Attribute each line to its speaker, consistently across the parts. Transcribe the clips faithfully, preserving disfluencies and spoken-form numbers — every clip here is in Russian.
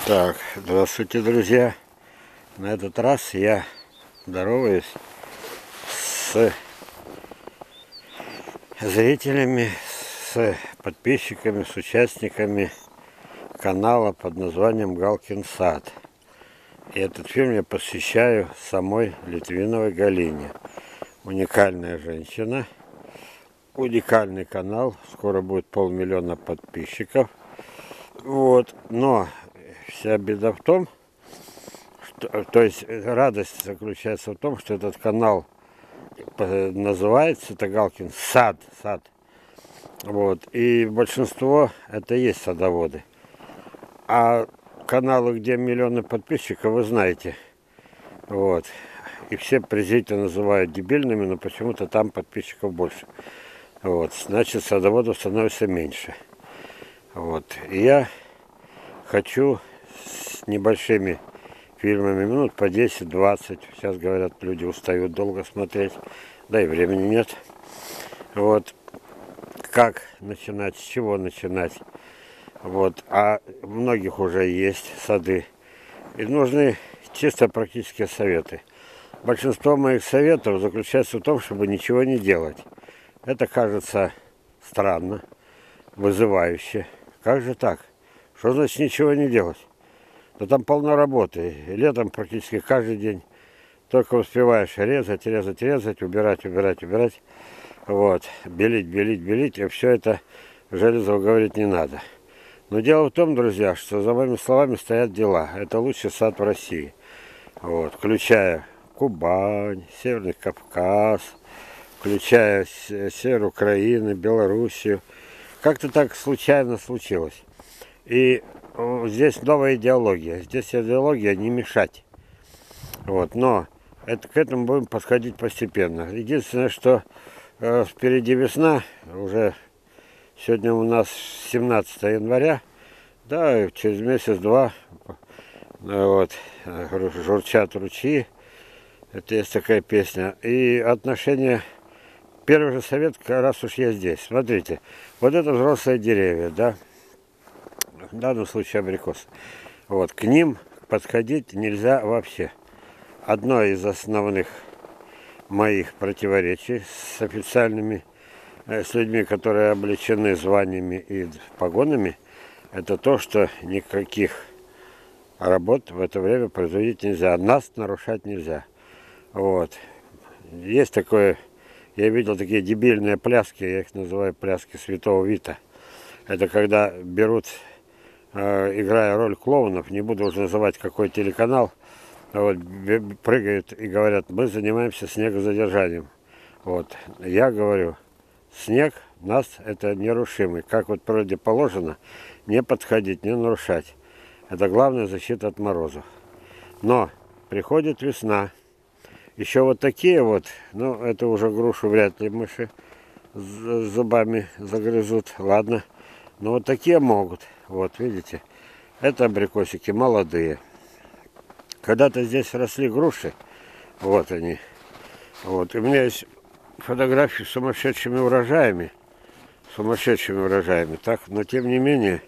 Speaker 1: Так, здравствуйте, друзья. На этот раз я здороваюсь с зрителями, с подписчиками, с участниками канала под названием Галкин сад. И этот фильм я посвящаю самой Литвиновой Галине. Уникальная женщина, уникальный канал, скоро будет полмиллиона подписчиков. Вот, но вся беда в том, что, то есть радость заключается в том, что этот канал называется это Галкин сад, сад. Вот, и большинство это и есть садоводы. А каналы, где миллионы подписчиков, вы знаете. Вот. И все презрительно называют дебильными, но почему-то там подписчиков больше. Вот. Значит, садоводов становится меньше. Вот. И я хочу с небольшими фильмами, минут по десять-двадцать. Сейчас, говорят, люди устают долго смотреть. Да и времени нет. Вот. Как начинать, с чего начинать. Вот. А у многих уже есть сады. И нужны чисто практические советы. Большинство моих советов заключается в том, чтобы ничего не делать. Это кажется странно, вызывающе. Как же так? Что значит ничего не делать? Да там полно работы. И летом практически каждый день только успеваешь резать, резать, резать, убирать, убирать, убирать. Вот. Белить, белить, белить. И все это Железову говорить не надо. Но дело в том, друзья, что за моими словами стоят дела. Это лучший сад в России. Вот. Включая Кубань, Северный Кавказ, включая север Украины, Белоруссию. Как-то так случайно случилось. И здесь новая идеология. Здесь идеология не мешать. Вот. Но это, к этому будем подходить постепенно. Единственное, что э, впереди весна. Уже сегодня у нас семнадцатое января. Да, через месяц-два вот, журчат ручьи. Это есть такая песня. И отношение... Первый же совет, раз уж я здесь. Смотрите, вот это взрослые деревья, да? В данном случае абрикос. Вот, к ним подходить нельзя вообще. Одно из основных моих противоречий с официальными, с людьми, которые облечены званиями и погонами, это то, что никаких работ в это время производить нельзя. Нас нарушать нельзя. Вот. Есть такое, я видел такие дебильные пляски, я их называю пляски Святого Вита. Это когда берут, э, играя роль клоунов, не буду уже называть какой телеканал, вот, прыгают и говорят, мы занимаемся снегозадержанием. Вот. Я говорю, снег нас это нерушимый. Как вот природе положено, не подходить, не нарушать. Это главная защита от морозов. Но приходит весна. Еще вот такие вот, ну это уже грушу вряд ли мыши с зубами загрызут. Ладно. Но вот такие могут. Вот видите. Это абрикосики молодые. Когда-то здесь росли груши. Вот они. Вот. У меня есть фотографии с сумасшедшими урожаями. Сумасшедшими урожаями. Так, но тем не менее,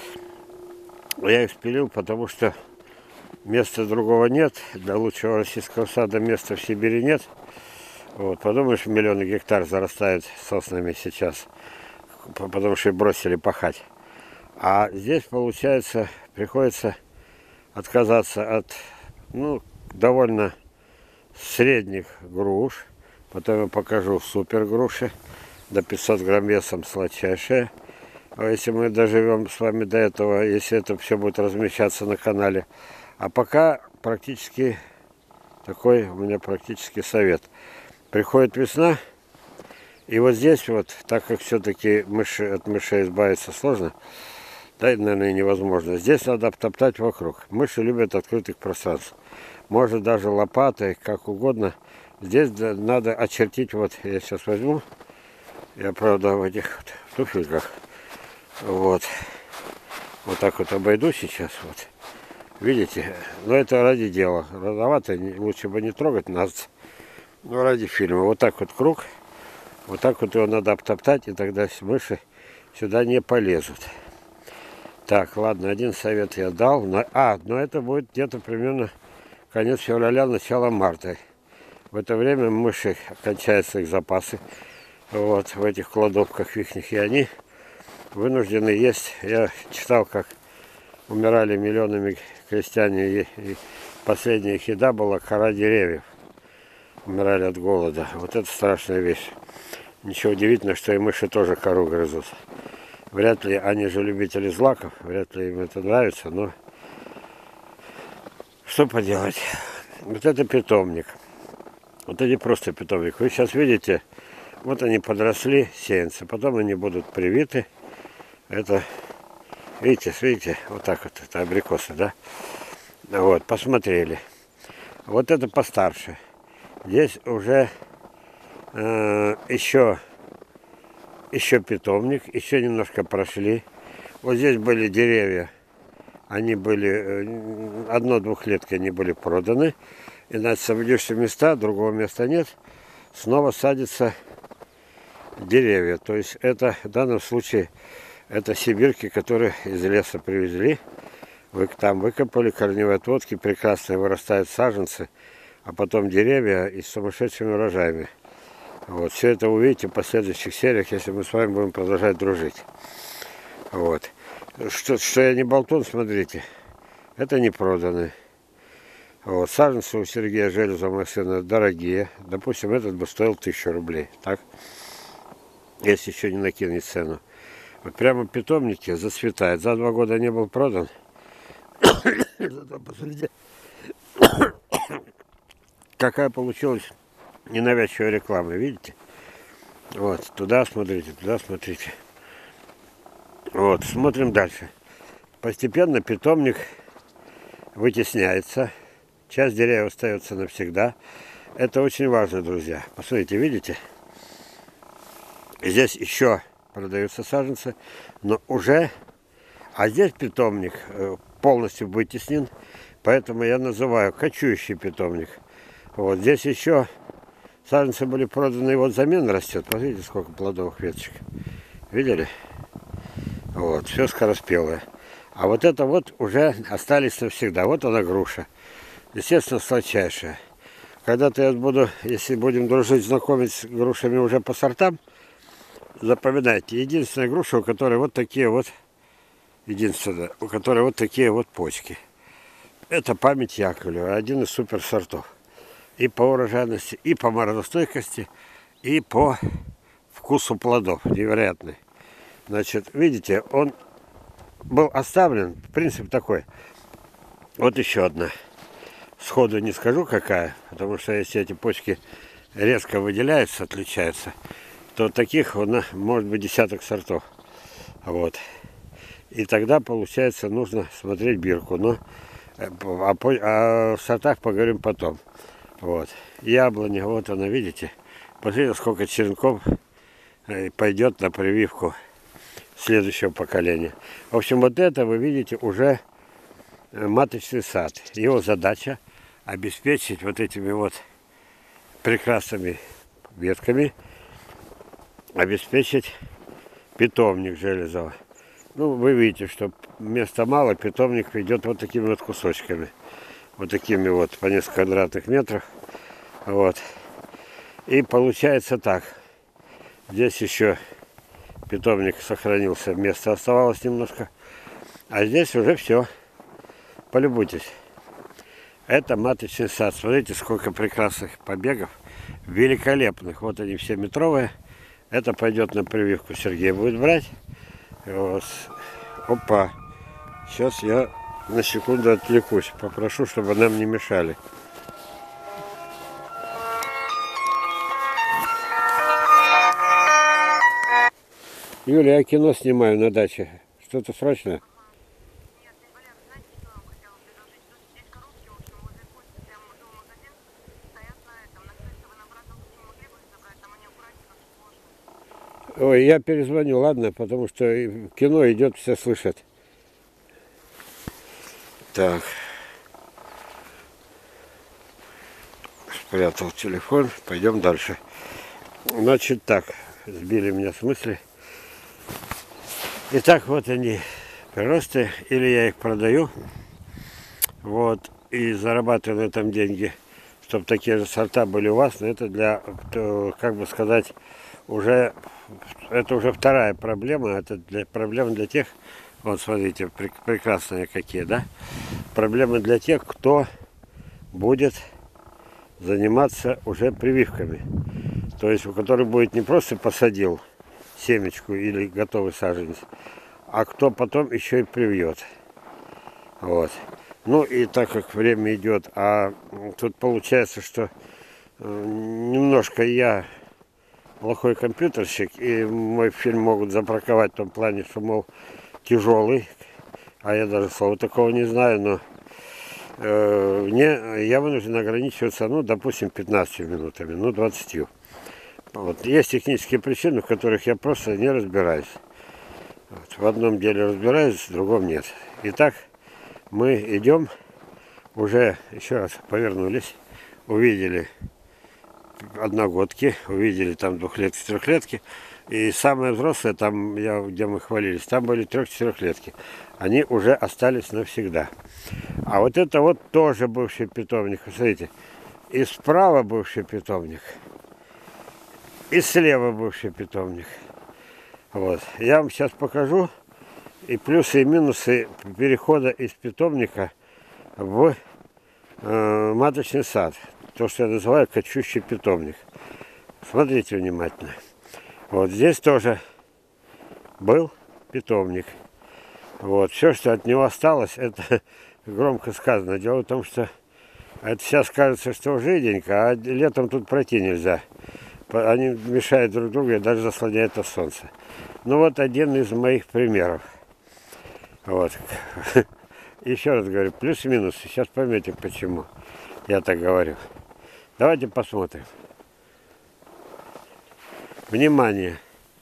Speaker 1: я их спилил, потому что места другого нет. Для лучшего российского сада места в Сибири нет. Вот. Подумаешь, миллионы гектар зарастают соснами сейчас. Потому что бросили пахать. А здесь, получается, приходится отказаться от, ну, довольно средних груш. Потом я покажу супер груши. До пятисот грамм весом сладчайшие. А если мы доживем с вами до этого, если это все будет размещаться на канале. А пока практически такой у меня практически совет. Приходит весна. И вот здесь вот, так как все-таки мыши, от мышей избавиться сложно, да, наверное, и невозможно. Здесь надо обтоптать вокруг. Мыши любят открытых пространств. Может даже лопатой, как угодно. Здесь надо очертить, вот я сейчас возьму. Я, правда, в этих вот туфельках. Вот. Вот так вот обойду сейчас. Вот. Видите? Но это ради дела. Рановато, лучше бы не трогать нас. Но ради фильма. Вот так вот круг. Вот так вот его надо обтоптать, и тогда мыши сюда не полезут. Так, ладно, один совет я дал. Но, а, но это будет где-то примерно конец февраля, начало марта. В это время мыши, кончаются их запасы. Вот, в этих кладовках ихних, и они вынуждены есть. Я читал, как умирали миллионами крестьяне, и, и последняя их еда была кора деревьев. Умирали от голода. Вот это страшная вещь. Ничего удивительного, что и мыши тоже кору грызут. Вряд ли, они же любители злаков, вряд ли им это нравится, но что поделать. Вот это питомник. Вот это не просто питомник. Вы сейчас видите, вот они подросли, сеянцы, потом они будут привиты. Это, видите, видите, вот так вот, это абрикосы, да? Вот, посмотрели. Вот это постарше. Здесь уже э, еще, еще питомник, еще немножко прошли. Вот здесь были деревья, они были, э, одно-двухлетки они были проданы. И на освободившиеся места, другого места нет, снова садятся деревья. То есть это в данном случае это сибирки, которые из леса привезли. Вы там выкопали корневые отводки, прекрасно вырастают саженцы, а потом деревья и с сумасшедшими урожаями. Вот. Все это увидите в последующих сериях, если мы с вами будем продолжать дружить. Вот. Что, что я не болтун, смотрите. Это не проданы. Вот. Саженцы у Сергея Железова, моего сына, дорогие. Допустим, этот бы стоил тысячу рублей. Так? Если еще не накинуть цену. Вот прямо питомники зацветает. За два года не был продан. Зато посмотрите, какая получилась ненавязчивая реклама, видите? Вот, туда смотрите, туда смотрите. Вот, смотрим дальше. Постепенно питомник вытесняется. Часть деревьев остается навсегда. Это очень важно, друзья. Посмотрите, видите? Здесь еще продаются саженцы, но уже... А здесь питомник полностью вытеснен, поэтому я называю кочующий питомник. Вот здесь еще саженцы были проданы, и вот замена растет. Посмотрите, сколько плодовых веточек. Видели? Вот, все скороспелое. А вот это вот уже остались навсегда. Вот она груша. Естественно, сладчайшая. Когда-то я буду, если будем дружить, знакомить с грушами уже по сортам, запоминайте, единственная груша, у которой вот такие вот, единственная, у которой вот такие вот почки. Это память Яковлева, один из суперсортов. И по урожайности, и по морозостойкости, и по вкусу плодов. Невероятный. Значит, видите, он был оставлен, принцип такой. Вот еще одна. Сходу не скажу какая, потому что если эти почки резко выделяются, отличаются, то таких может быть десяток сортов. Вот. И тогда, получается, нужно смотреть бирку. Но о, о сортах поговорим потом. Вот. Яблоня, вот она, видите. Посмотрите, сколько черенков пойдет на прививку следующего поколения. В общем, вот это вы видите уже маточный сад. Его задача обеспечить вот этими вот прекрасными ветками, обеспечить питомник Железова. Ну, вы видите, что места мало, питомник идет вот такими вот кусочками. Вот такими вот, по несколько квадратных метров. Вот. И получается так. Здесь еще питомник сохранился, места оставалось немножко. А здесь уже все. Полюбуйтесь. Это маточный сад. Смотрите, сколько прекрасных побегов. Великолепных. Вот они все метровые. Это пойдет на прививку. Сергей будет брать. Вот. Опа. Сейчас я на секунду отвлекусь. Попрошу, чтобы нам не мешали. Юля, я кино снимаю на даче. Что-то срочное? Ой, я перезвоню, ладно, потому что кино идет, все слышат. Так. Спрятал телефон, пойдем дальше. Значит так, сбили меня с мысли. Итак, вот они, приросты, или я их продаю, вот, и зарабатываю на этом деньги, чтобы такие же сорта были у вас. Но это для, как бы сказать, уже, это уже вторая проблема, это для, проблема для тех, вот смотрите, прекрасные какие, да, проблемы для тех, кто будет заниматься уже прививками. То есть у которых будет не просто посадил семечку или готовый саженец, а кто потом еще и привьет. Вот. Ну и так как время идет, а тут получается, что немножко я плохой компьютерщик, и мой фильм могут забраковать в том плане, что, мол, тяжелый, а я даже слова такого не знаю, но э, мне, я вынужден ограничиваться, ну, допустим, пятнадцатью минутами, ну, двадцатью. Вот. Есть технические причины, в которых я просто не разбираюсь. Вот. В одном деле разбираюсь, в другом нет. Итак, мы идем, уже еще раз повернулись, увидели одногодки, увидели там двухлетки, трехлетки. И самые взрослые, там, я, где мы хвалились, там были трех-четырехлетки. Они уже остались навсегда. А вот это вот тоже бывший питомник. Смотрите, и справа бывший питомник, и слева бывший питомник. Вот. Я вам сейчас покажу и плюсы и минусы перехода из питомника в э, маточный сад. То, что я называю кочущий питомник. Смотрите внимательно. Вот здесь тоже был питомник. Вот. Все, что от него осталось, это громко сказано. Дело в том, что это сейчас кажется, что жиденько, а летом тут пройти нельзя. Они мешают друг другу и даже заслоняют от солнца. Ну вот один из моих примеров. Вот. Еще раз говорю, плюс-минус. Сейчас поймете, почему я так говорю. Давайте посмотрим. Внимание!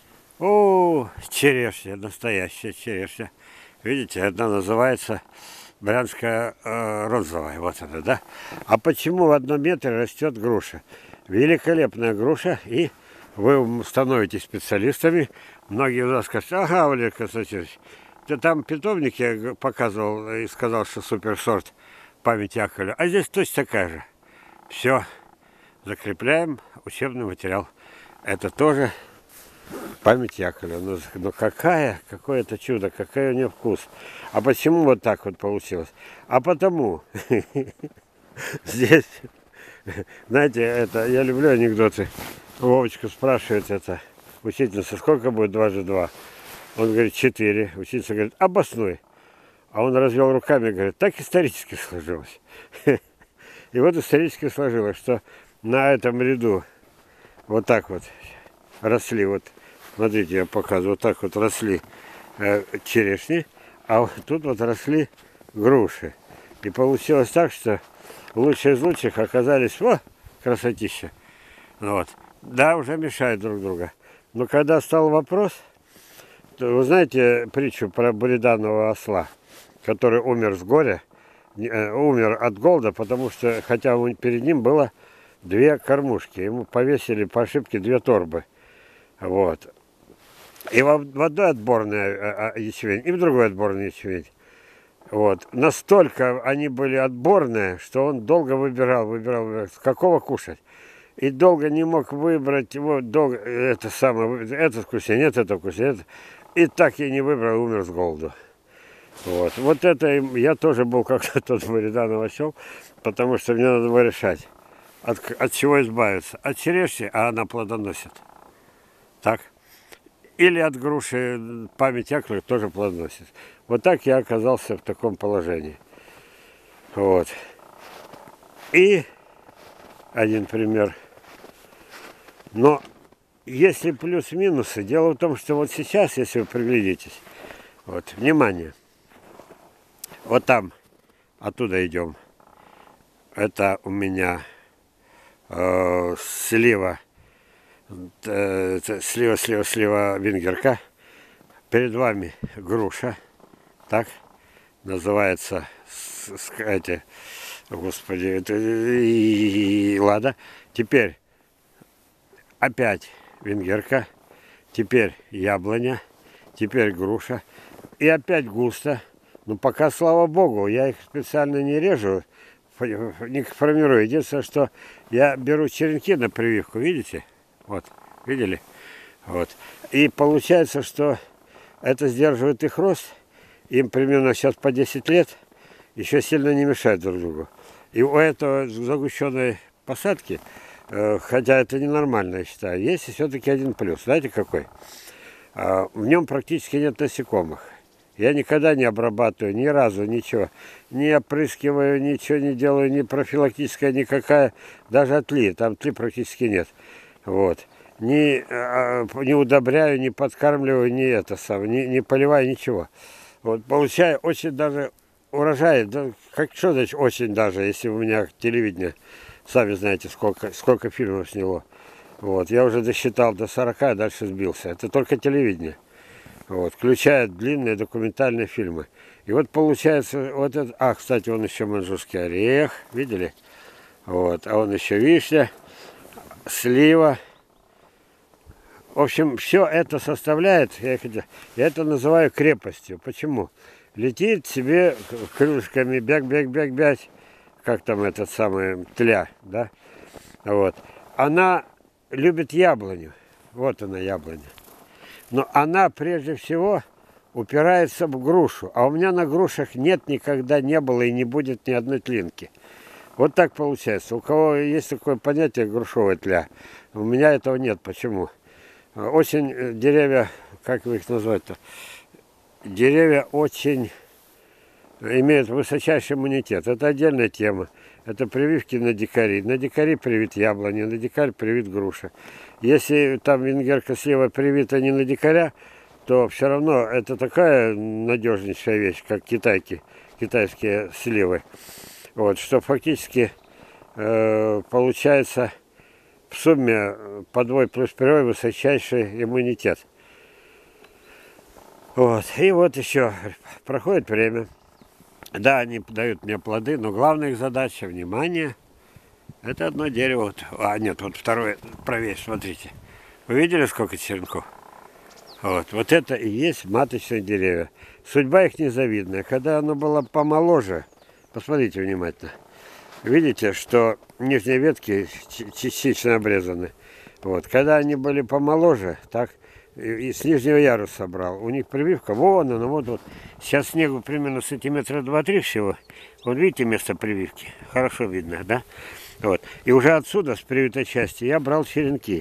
Speaker 1: О, черешня, настоящая черешня. Видите, она называется брянская э, розовая. Вот она, да? А почему в одном метре растет груша? Великолепная груша, и вы становитесь специалистами. Многие у нас скажут: ага, Валерий Константинович, ты там питомник я показывал и сказал, что суперсорт память Яковлева. А здесь точно такая же. Все, закрепляем учебный материал. Это тоже память Яковлева. Но, но какая, какое это чудо, какой у нее вкус. А почему вот так вот получилось? А потому, здесь, знаете, это, я люблю анекдоты. Вовочка спрашивает это, учительница, сколько будет дважды два? Он говорит, четыре. Учительница говорит, обоснуй. А он развел руками и говорит, так исторически сложилось. И вот исторически сложилось, что на этом ряду вот так вот росли, вот, смотрите, я показываю, вот так вот росли э, черешни, а вот тут вот росли груши. И получилось так, что лучшие из лучших оказались, о, красотища. Вот. Да, уже мешают друг друга. Но когда стал вопрос, то, вы знаете притчу про буриданного осла, который умер с горя, э, умер от голода, потому что, хотя он, перед ним было две кормушки, ему повесили по ошибке две торбы. Вот. И в, в одной отборный ячмень, и в другой отборный ячмень. Вот. Настолько они были отборные, что он долго выбирал, выбирал, выбирал, какого кушать. И долго не мог выбрать, вот, долго, это самое, этот вкуснее, нет, это вкуснее, это. И так я не выбрал, умер с голоду. Вот. Вот это я тоже был как-то тот буриданов осел, потому что мне надо было решать, от, от чего избавиться. От черешни, а она плодоносит. Так. Или от груши, память Яковлева тоже плодоносит. Вот так я оказался в таком положении. Вот. И один пример. Но если плюс-минусы, дело в том, что вот сейчас, если вы приглядитесь, вот, внимание, вот там, оттуда идем, это у меня э, слева, э, слева, слева, слева венгерка, перед вами груша, так, называется, эти, господи, это, и, и, ладно, теперь опять венгерка, теперь яблоня, теперь груша. и опять густо. Но пока, слава богу, я их специально не режу, не формирую. Единственное, что я беру черенки на прививку, видите? Вот, видели? Вот. И получается, что это сдерживает их рост. Им примерно сейчас по десять лет, еще сильно не мешают друг другу. И у этого загущенной посадки, э, хотя это ненормально, я считаю, есть все-таки один плюс. Знаете какой? Э, в нем практически нет насекомых. Я никогда не обрабатываю, ни разу ничего. Не опрыскиваю, ничего не делаю, ни профилактическая никакая, даже от тли, там тли практически нет. Вот. Не, э, не удобряю, не подкармливаю, не это сам, не, не поливаю, ничего. Вот, получаю очень даже урожай, да, как что значит очень даже, если у меня телевидение, сами знаете, сколько, сколько фильмов сняло. Вот, я уже досчитал до сорока, а дальше сбился. Это только телевидение. Вот, включая длинные документальные фильмы. И вот получается, вот это, а, кстати, он еще маньчжурский орех, видели? Вот, а он еще вишня, слива. В общем, все это составляет, я это называю крепостью. Почему? Летит себе крылышками, бяк-бяк-бяк-бяк, как там этот самый тля, да? Вот. Она любит яблоню. Вот она, яблоня. Но она прежде всего упирается в грушу. А у меня на грушах нет, никогда не было и не будет ни одной тлинки. Вот так получается. У кого есть такое понятие грушевая тля, у меня этого нет. Почему? Очень деревья, как вы их назвать-то? Деревья очень имеют высочайший иммунитет. Это отдельная тема. Это прививки на дикари. На дикари привит яблони, на дикарь привит груша. Если там венгерка слива привита не на дикаря, то все равно это такая надежнейшая вещь, как китайки, китайские сливы. Вот, что фактически э, получается в сумме подвой плюс прямой высочайший иммунитет. Вот. И вот еще проходит время. Да, они дают мне плоды, но главная их задача, внимание, это одно дерево. Вот. А, нет, вот второе правее, смотрите. Вы видели, сколько черенков? Вот. Вот это и есть маточные деревья. Судьба их незавидная. Когда оно было помоложе, посмотрите внимательно. Видите, что нижние ветки частично обрезаны. Вот. Когда они были помоложе, так, и с нижнего яруса брал. У них прививка, вон она, вот, вот. Сейчас снегу примерно сантиметра два-три всего. Вот видите место прививки? Хорошо видно, да? Вот. И уже отсюда, с привитой части, я брал черенки.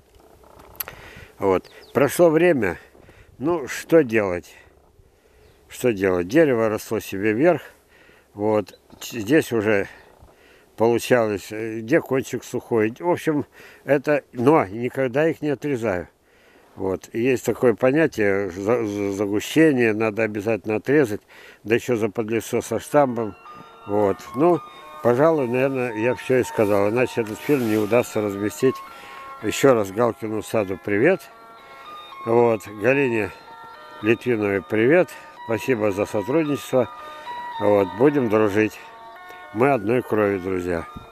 Speaker 1: Вот. Прошло время. Ну, что делать? Что делать? Дерево росло себе вверх. Вот. Здесь уже получалось, где кончик сухой. В общем, это, но никогда их не отрезаю. Вот. И есть такое понятие загущение, надо обязательно отрезать, да еще заподлицо со штамбом. Вот. Ну, пожалуй, наверное, я все и сказал, иначе этот фильм не удастся разместить. Еще раз Галкину саду привет. Вот. Галине Литвиновой привет. Спасибо за сотрудничество. Вот. Будем дружить. Мы одной крови, друзья.